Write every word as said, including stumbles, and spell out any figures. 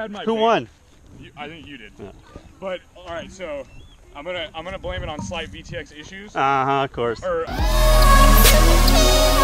had my. Who bait. won? You, I think you did. Yeah. But all right, so I'm gonna I'm gonna blame it on slight V T X issues. Uh huh. Of course. Or,